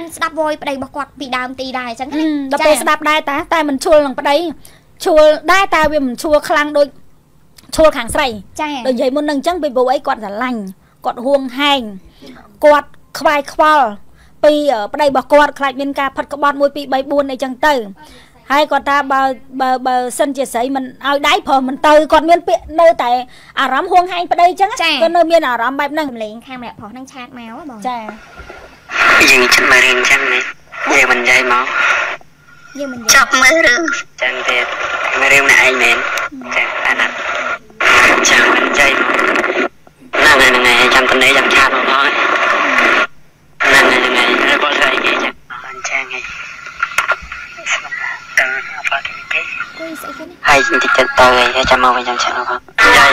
ស្ដាប់វយប្តីរបស់គាត់ពីដើមទីដែរអញ្ចឹងណាដល់ពេលស្ដាប់ដែរតែមិនឈួលនឹងប្តីឈួលដែរតែវាមិនឈួលខ្លាំងដូចឈួលខាងស្រីចាដូចនិយាយមុននឹងអញ្ចឹងពីព្រោះអីគាត់ស្រឡាញ់គាត់ហួងហែងគាត់ខ្វាយខ្វល់ពីប្តីរបស់គាត់ខ្លាចមានការផិតក្បត់1 2 3 4អីចឹងទៅហើយគាត់ថាបើសិនជាស្រីមិនឲ្យដៃព្រោះមិនទៅគាត់មានពាក្យនៅតែអារម្មណ៍ហួងហែងប្តីចឹងគាត់នៅមានអារម្មណ៍បែបហ្នឹងលេងខាងម្នាក់ប្រុសហ្នឹងឆាតមកបងចាយើងចិត្តមករៀនចឹងនេះយើងមិននិយាយមកយើងមិនចាប់មើលរឿងចឹងទៀតមើលរឿងម្នាក់ឯងមែនចាអាណត្តិចាំមិននិយាយមកហ្នឹងចាំតនេះចាំឆាតមកផងហ្នឹងរបស់ស្រីគេចឹងបានចឹងហើយតើអត់ទេហើយតិចទៅហើយចាំមកវិញចាំឆាតមកផង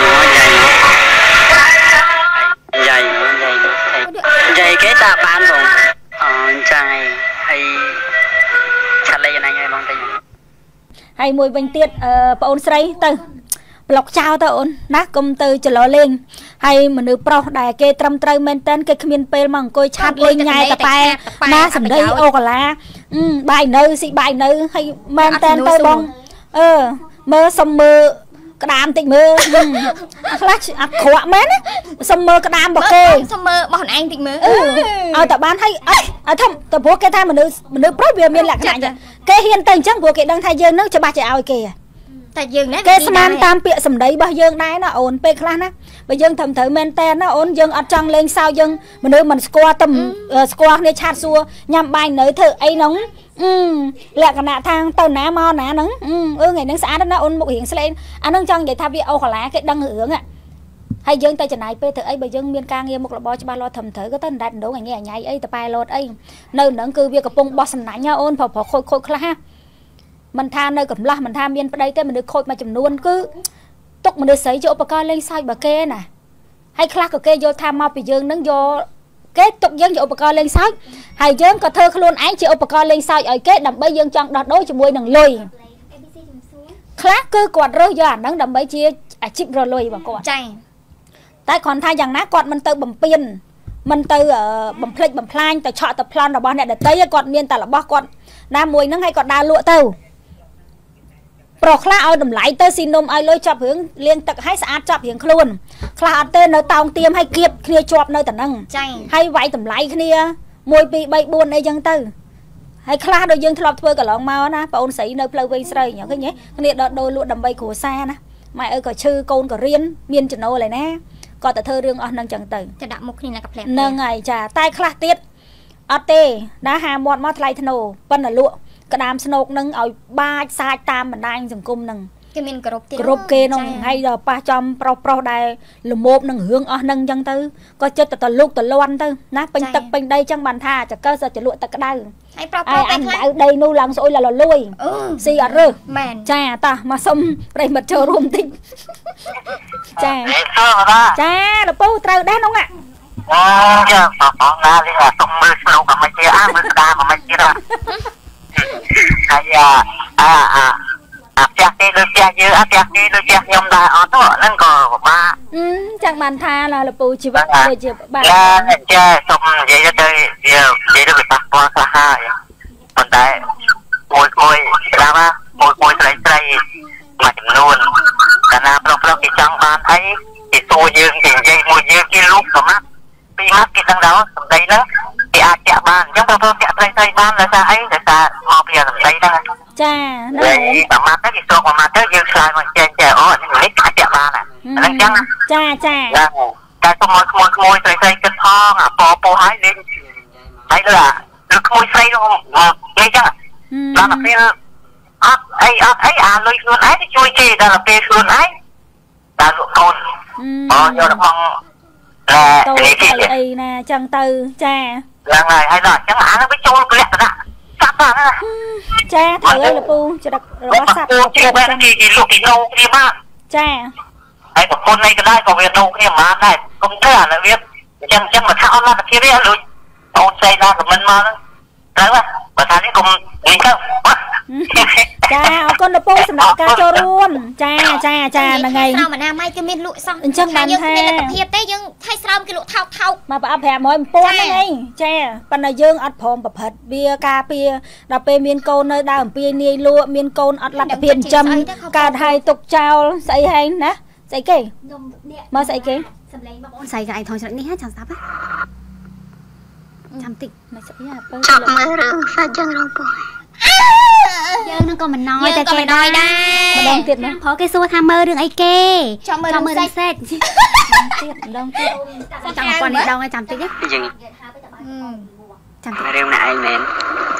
យាយគេតាបានបងអញ្ចឹងហើយឆាត់លេងណាញ៉ៃបងតិចហើយមួយវិញទៀតបងអូនស្រីទៅប្លុកចោលទៅអូនណាកុំទៅច្រឡលេងហើយមនុស្សប្រុសដែលគេត្រឹមត្រូវមែនតើគេគ្មានពេលមកអង្គុយឆាត់លេងញ៉ែតប៉ែណាសម្ដីអូកាឡាបាយនៅស៊ីបាយនៅហើយមែនតើទៅបងមើលសុំមើលក្តាមតិចមើលខ្លះអាក្រក់មែនសុំមើលក្តាមរបស់គេសុំមើលរបស់ខ្លួនឯងតិចមើលឲ្យតែបានឲ្យធំតែព្រោះគេថាមនុស្សប្រុសវាមានលក្ខណៈអញ្ចឹងគេហ៊ានទៅអញ្ចឹងព្រោះគេដឹងថាយើងនឹងច្បាស់ចេះឲ្យគេតែយើងណាគេស្មានតាមពាក្យសម្ដីរបស់យើងដែរណាអូនពេលខ្លះណាបើយើងត្រូវមែនតើណាអូនយើងអត់ចង់លេងសើចយើងមនុស្សមិនស្គាល់តែស្គាល់គ្នាឆាតសួរញ៉ាំបាយនៅធ្វើអីហ្នឹងលក្ខណៈທາງទៅណាមកណាហ្នឹងថ្ងៃហ្នឹងស្អាតណាអូនមុខរៀងស្លេងអាហ្នឹងចង់និយាយថាវាអូកាឡាគេដឹងរឿងហើយយើងទៅចំណាយពេលធ្វើអីបើយើងមានការងារមុខរបរច្បាស់លាស់ត្រឹមត្រូវក៏ទៅដាច់ដងញ៉ៃញ៉ៃអីតប៉ែលោតអីនៅហ្នឹងគឺវាកំពុងបោះសំណាញ់អូនប្រខូចខ្លះមិនថានៅកំឡោះមិនថាមានប្តីទេមនុស្សខូចមួយចំនួនគឺទុកមនុស្សស្រីជាឧបករណ៍លេងសើចបើគេណាហើយខ្លះក៏គេយល់ថាមកពីយើងនឹងយកគេទុកយើងជាឧបករណ៍លេងសើចហើយយើងក៏ធ្វើខ្លួនឯងជាឧបករណ៍លេងសើចឲ្យគេដើម្បីយើងចង់ដោះដូរជាមួយនឹងលុយខ្លះគឺគាត់រើសយកអាហ្នឹងដើម្បីជាអាជីពរលុយរបស់គាត់ចាតែគ្រាន់ថាយ៉ាងណាគាត់មិនទៅបំពេញមិនទៅបំភ្លេចបំផ្លាញទៅឆក់ទៅប្លន់របស់អ្នកដទៃគាត់មានតែរបស់គាត់ណាមួយហ្នឹងឲ្យគាត់ដើរលក់ទៅប្រុសខ្លះឲ្យតម្លៃទៅស៊ីនំឲ្យលុយចាប់រឿងលាងទឹកឲ្យស្អាតចាប់រឿងខ្លួនខ្លះអត់ទេនៅតោងទៀមឲ្យគៀបគ្នាជាប់នៅតែហ្នឹងហើយវាយតម្លៃគ្នា1 2 3 4អីចឹងទៅហើយខ្លះដូចយើងធ្លាប់ធ្វើកន្លងមកណាបងអូនស្រីនៅផ្លូវវែងស្រីអញ្ចឹងឃើញទេគ្នាដកដូរលក់ដើម្បីគ្រួសារណាម៉ែអើក៏ឈឺកូនក៏រៀនមានចំណូលហើយណាក៏ទៅធ្វើរឿងអស់ហ្នឹងចឹងទៅដាក់មុខគ្នាកាផ្លែហ្នឹងហើយចាតែខ្លះទៀតអត់ទេណាហាមាត់មកថ្លៃធ្នូប៉ុន្តែលក់ក្តាមស្នូកនឹងឲ្យបាចសាច់តាមបណ្ដាញសង្គមនឹងគេមានគ្រប់ទៀតគ្រប់គេក្នុងថ្ងៃដល់ប៉ះចំប្រុសដែលលមោបនឹងរឿងអស់នឹងអញ្ចឹងទៅក៏ចិត្តទៅលុកទៅលន់ទៅណាពេញទឹកពេញដីអញ្ចឹងបានថាចកើសិតចលក់ទឹកក្តៅហើយប្រុសពេលខ្លះដីនោះឡើងស្អុយលលួយស៊ីអត់រើសមែនចាតោះមកសុំប្រិមិត្តចូលរួមតិចចាចាលពូត្រូវដែរនោះចាបងណានេះសុំមើលស្នូកមិនជាមើលក្តាមមិនជាហើយផ្ទះគេដូចផ្ទះយើងផ្ទះគេដូចផ្ទះខ្ញុំដែរអត់ទៅហ្នឹងក៏ពិបាកចឹងបានថាលពូជីវិតដូចជាពិបាកចាសុំនិយាយទៅវានិយាយទៅប៉ះពាល់ខ្លះហើយប៉ុន្តែមួយស្ដាប់មួយស្រីមួយចំនួនកាលណាប្រុសគេចង់បានអីគេសួរយើងគេនិយាយមួយយើងគេលុបប្រមាថពីម៉ាត់គេដឹងដល់សម្ដីហ្នឹងគេអាចចាក់បានអញ្ចឹងប្រុសចាក់ស្រីបានដោយសារអីដោយសារមកពីសម្ដីហ្នឹងចាហ្នឹងប្រមាថទៅគេសួរប្រមាថទៅយើងឆ្លើយមកចេញចេះអូនេះអាចចាក់បានហ្នឹងអញ្ចឹងចាតែសុំឲ្យក្មួយស្រីគិតផងពោឲ្យលេងហើយលើក្មួយស្រីនោះនិយាយចឹងដល់ទៅពេលអត់អីអាលុយខ្លួនឯងទៅជួយគេដល់ទៅពេលខ្លួនឯងដល់លក់កូនយកទៅផងតូចអីណាចឹងទៅចាហ្នឹងហើយដល់អញ្ចឹងអានោះវាចូលលក្ខណៈសត្វហ្នឹងចាត្រូវហើយលពូច្រឹករបស់សត្វគេលក់ពីនោគ្នាបានចាហើយប្រពន្ធនេះក៏ដែរក៏វានោគ្នាបានដែរកុំធ្វើអានេះវាអញ្ចឹងមកថាអនឡាញទៀតវាលុយអូនស្រីដល់ខមមិនមកហ្នឹងត្រូវបើថានេះកុំនិយាយទៅចាអរគុណលោកពូសម្រាប់ការចូលរួមចាហ្នឹងហើយស្រោមអាណាម៉ៃគឺមានលក់សោះអញ្ចឹងបានថាយើងមានលទ្ធភាពទេយើងថៃស្រោមគេលក់ថោកមកប្រអប់500 1000ហ្នឹងឯងចាប៉ុន្តែយើងអត់ព្រមប្រព្រឹត្តវាការពារដល់ពេលមានកូននៅដើរអំពីនាយលក់មានកូនអត់លទ្ធភាពចិញ្ចឹមកើតហើយទុកចោលស្អីហើយណាស្អីគេមកស្អីគេសម្លេងបងប្អូនស្អីក៏ឯងថយច្រឹកនេះហ่าចាំស្ដាប់ចាំតិចមកស្អីហ่าបើចាប់មើលរឿងសាច់យ៉ាងរងពោះយើងនឹងក៏មិនណយតែគេដែរម្ដងទៀតណាព្រោះគេសួរថាមើលរឿងអីគេចាំមើលរឿងសេចទៀតម្ដងទៀតចាំប៉ុណ្ណេះដងឲ្យចាំតិចយើងចាំតិចរឿងណាឯងមែន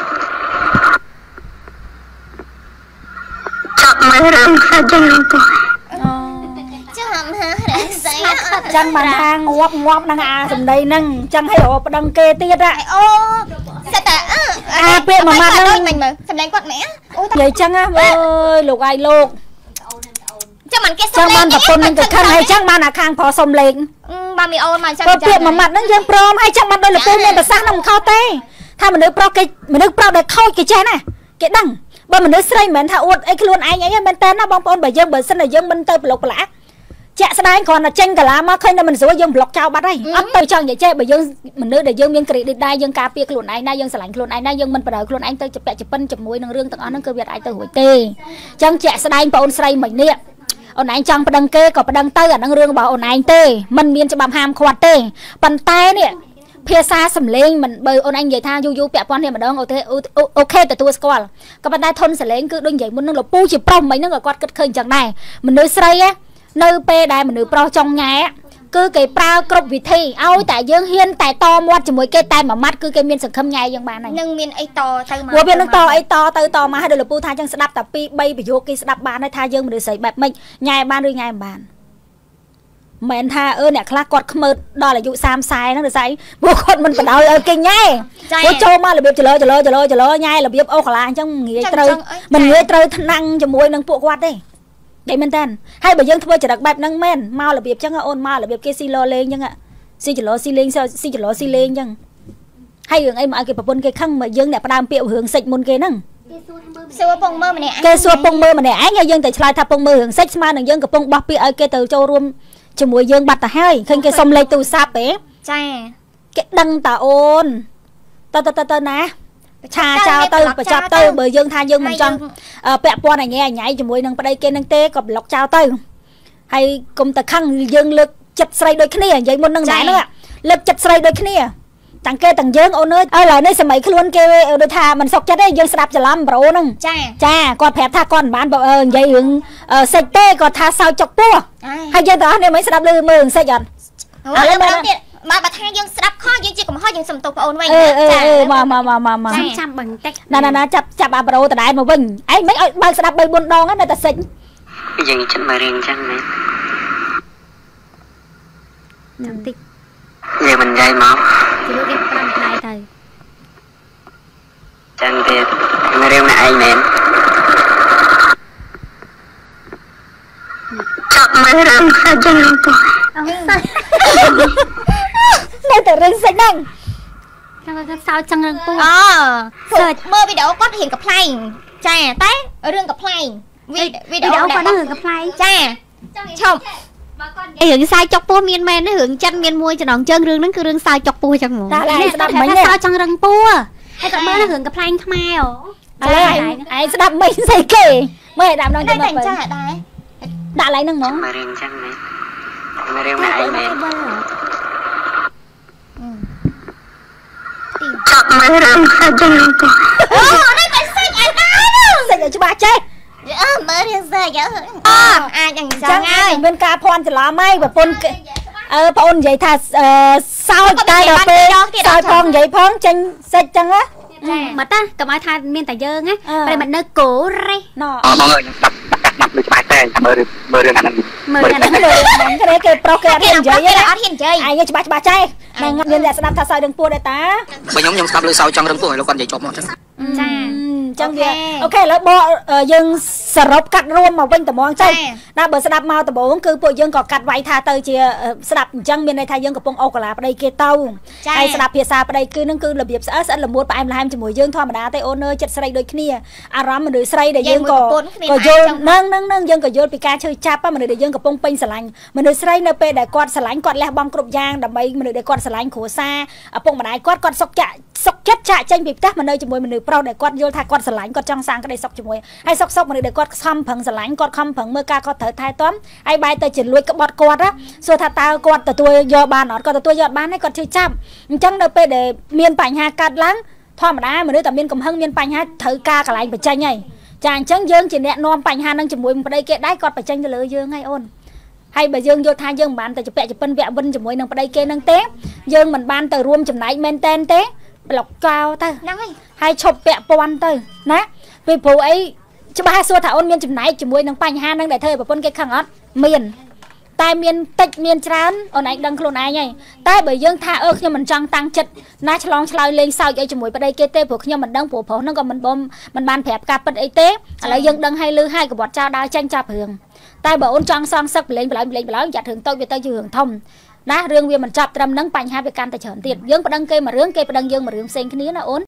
ចាប់មើលរឿងសាច់យ៉ាងរងពោះចាំហាស្អីចឹងបានថាងាប់នឹងអាសម្ដីហ្នឹងចឹងឲ្យរកប្តឹងគេទៀតហ่ะអូសិតតែពាក្យមួយម៉ាត់ហ្នឹងមិញមើលសម្លេងគាត់មែនអូនិយាយចឹងហ่ะអើយលោកអាយលោកចាំមិនគេចឹងបានប្រពន្ធនឹងទៅខឹងហើយចឹងបានអាខាងប្រុសសុំលេងបានមីអូនមកចឹងពាក្យមួយម៉ាត់ហ្នឹងយើងព្រមហើយចឹងបានដោយលោកពូមានប្រសាសន៍នឹងខុសទេថាមនុស្សប្រុសគេមនុស្សប្រុសដែលខូចគេចេះណាគេដឹងបើមនុស្សស្រីមិនមែនថាអួតអីខ្លួនឯងអីមែនតើណាបងប្អូនបើយើងបើសិនតែយើងមិនទៅប្រឡុកប្រឡាក់ជាក់ស្ដែងគ្រាន់តែចេញកាឡាមកឃើញតែមិនស្រួលយើងប្លុកចោលបាត់ហើយអត់ទៅចង់និយាយចេះបើយើងមនុស្សដែលយើងមានក្រេឌីតដែរយើងការពារខ្លួនឯងណាយើងស្រឡាញ់ខ្លួនឯងណាយើងមិនបដៅខ្លួនឯងទៅជពាក់ជពិនជាមួយនឹងរឿងទាំងអស់ហ្នឹងគឺវាអាចទៅរួចទេអញ្ចឹងជាក់ស្ដែងបងអូនស្រីមិញនេះអូនឯងចង់ប្តឹងគេក៏ប្តឹងទៅអាហ្នឹងរឿងរបស់អូនឯងទេมันមានច្បាប់ហាមឃាត់ទេប៉ុន្តែនេះភាសាសំឡេងមិនបើអូនឯងនិយាយថាយូរពាក់ព័ន្ធនេះម្ដងអូខេទទួលស្គាល់ក៏ប៉ុន្តែធនសលេងគឺដូចនិយាយមុននឹងលោកពូជាប្រុសមិញហ្នឹងក៏គាត់គិតឃើញអញ្ចឹងដែរមនុស្សស្រីនៅពេលដែលមនុស្សប្រុសចង់ញ៉ែគឺគេប្រើគ្រប់វិធីឲ្យតែយើងហ៊ានតែតមាត់ជាមួយគេតែមួយម៉ាត់គឺគេមានសង្ឃឹមញ៉ែយើងបានហើយនឹងមានអីតទៅមកព្រោះវានឹងតអីតទៅតមកឲ្យដល់លោកពូថាអញ្ចឹងស្ដាប់តែ2 3ប្រយោគគេស្ដាប់បានហើយថាយើងមនុស្សស្រីបែបម៉េចញ៉ែបានឬញ៉ែមិនបានមិនថាអ្នកខ្លះគាត់ខ្មើដល់អាយុ30 40ហ្នឹងដូចស្អីព្រោះគាត់មិនបដ ாய் ឲ្យគេញ៉ែព្រោះចូលមករបៀបចលោញ៉ែរបៀបអូកន្លាអញ្ចឹងងាយត្រូវមិនងាយត្រូវថ្នាំងជាមួយនឹងពួកគាត់ទេនិយាយមែនតើហើយបើយើងធ្វើចរិតបែបហ្នឹងមែនមករបៀបអញ្ចឹងអូនមករបៀបគេស៊ីឡលេងអញ្ចឹងស៊ីចលោស៊ីលេងស៊ីចលោស៊ីលេងអញ្ចឹងហើយរឿងអីមកឲ្យគេប្រពន្ធគេខឹងមកយើងអ្នកផ្ដើមពាក្យរឿងសិចមុនគេហ្នឹងសួរពងមើលម្នាក់គេសួរពងមើលម្នាក់ឯងហើយយើងតែឆ្លើយថាពងមើលរឿងសិចស្មើនឹងយើងកំពុងបោះពាក្យឲ្យគេទៅចូលរួមជាមួយយើងបាត់ទៅហើយឃើញគេសុំលេខទូរស័ព្ទទេចាគេដឹងតាអូនទៅណាឆាចោលទៅបញ្ចប់ទៅបើយើងថាយើងមិនចង់ពាក់ព័ន្ធអញ៉ៃជាមួយនឹងប្តីគេនឹងទេក៏ប្លុកចោលទៅហើយកុំតែខឹងយើងលើកចិត្តស្រីដូចគ្នានិយាយមុននឹងដែរហ្នឹងលើកចិត្តស្រីដូចគ្នាទាំងគេទាំងយើងអូនអើយឥឡូវនេះសម័យខ្លួនគេដូចថាមិនសុខចិត្តទេយើងស្ដាប់ច្រឡំប្រូហ្នឹងចាគាត់ប្រាប់ថាគាត់មិនបាននិយាយរឿងសិចទេគាត់ថាសោចចុកពោះហើយយើងទាំងអស់នេះមិនស្ដាប់ឮមើលរឿងសិចអត់ឥឡូវមកទៀតមកបើថាយើងស្ដាប់ខុសយើងជាកំហុសយើងសុំទោសបងអូនវិញមកចាំបន្តិចណាចាប់អាប្រូដដែលមកវិញឯងមិនឲ្យបើកស្ដាប់3 4 ដងណាតែសិចយើងចិត្តមករៀនអញ្ចឹងមែនចាំតិចយើងមិននិយាយមកជឿគេប្រាំដៃទៅចឹងទៀតរឿងណាឯងមែនចាប់មើលរឿងសាច់យ៉ាងរងពោះនៅតែរឿងសិចហ្នឹងគាត់សោចចឹងរឿងពោះសើចមើលវីដេអូគាត់រៀងកំ pl ែងចាតែរឿងកំ pl ែងវីដេអូគាត់រឿងកំ pl ែងចាឈប់រឿងសាយចុកពោះមានមែនទេរឿងចិនមានមួយចំណងជើងរឿងហ្នឹងគឺរឿងសាយចុកពោះចឹងហ្មងតែស្ដាប់មិញសោចចឹងរឿងពោះហើយគាត់មើលរឿងកំ pl ែងខ្មែរអូឥឡូវឯងស្ដាប់មិញស្អីគេមើលដាក់ម្ដងទៅមកចាដែរដាក់ឡើងហ្នឹងហ្មងមករៀនអញ្ចឹងមែនមករឿងណាឯងមែនចាប់មើលរឿងសាច់យ៉ាងរងពោះអូនេះតែសិចឯណាសិចឲ្យច្បាស់ចេះមើលរឿងសិចអាចអញ្ចឹងហើយមានការភ័ន្តច្រឡំហើយប្រពន្ធបងអូននិយាយថាសោចតែដល់ពេលសោចផងនិយាយផងចេញសិចចឹងណាមកតាកុំឲ្យថាមានតែយើងណាតែមិននៅគោរេណ៎អូបងអើយដាក់ដូចច្បាស់តែមើលរឿងអាហ្នឹងមើលអាហ្នឹងគេប្រុសគេអត់ហ៊ាននិយាយទេអត់ហ៊ាននិយាយឯងច្បាស់ចេះហ្នឹងមានអ្នកស្ដាប់ថាសោយរឿងពោះដែរតាបើខ្ញុំស្ដាប់លើសោចចង់រឿងពោះឲ្យលោកគាត់និយាយចប់មកចឹងចា chẳng việc ok là bo dân sở rộp cắt rôm mà bên tầm mong chơi đã bữa sập mau tầm bốn cứ bộ dân có cắt váy tha tới chia sập chẳng miền này thay dân có bông ốc là đây kia tàu hay sập phía xa đây cứ nâng cứ là việc sẽ là một em là em chỉ mỗi dân thôi mà đã tay ôn ơi chật xây đôi kia rắm mà đôi xây để dân có vô nâng dân có vô pika chơi chắp á mà để dân có bông pin sả lạnh mà đôi xây np để quạt sả lạnh quạt lẹ bong cột giang đầm bay mà để quạt sả lạnh khổ xa bông mà đại quạt sọc chết chạy tranh bị tát mà nơi chỉ mỗi mình được pro để quạt vô thay quạt sả lạnh quạt trong sang cái đây sọc chỉ mỗi hay sọc mà để quạt khăm phẳng sả lạnh quạt khăm phẳng mưa ca có thể thay tóm ai bay tay chuyển lui cái bọt quạt á xua thà ta quạt từ tôi do bàn nó còn tôi do bán ấy còn chơi chăm chẳng np để miền bảnh hà cắt láng thôi mà đá mà đứa tầm miền cầm hưng miền bảnh hà thử ca cả lại phải tranh này chàng chẳng dương chỉ nẹt non bảnh hà năng chỉ mũi vào đây kia đái quạt phải tranh cho lỡ dương hay ôn hay bà dương vô thay dương bán từ chụp vẽ chụp phân vẽ vinh chỉ mũi năng vào đây kia năng té dương mình ban từ room chụp nãy men ten té lọc cao ta hay chụp vẽ pon tới nè vì phụ ấy chứ ba xua thảo ôn miền chụp nãy chỉ mũi năng bảnh hà năng để thời bà phân cái khăng ớt miền tai miền tịch miền trán ở này đang khôn ai nhỉ tai bởi dương tha ơ nhưng mình trăng tăng chật nát long slide lên sau vậy cho mũi vào đây kia tê buộc nhưng mình đang phổ phổ nó còn mình bom mình ban phẹp cặp bên ấy tế lại dương đang hay lư hai của bọt trao đai tranh chạp hưởng tai bởi ôn trăng sang sắc lên chặt hưởng tôi về tay hưởng thông ná riêng vì mình chạp trầm nắng bành hai về can tài chởn tiền dương và đăng kê mà rướng kê và đăng dương mà rướng xanh cái ní là ôn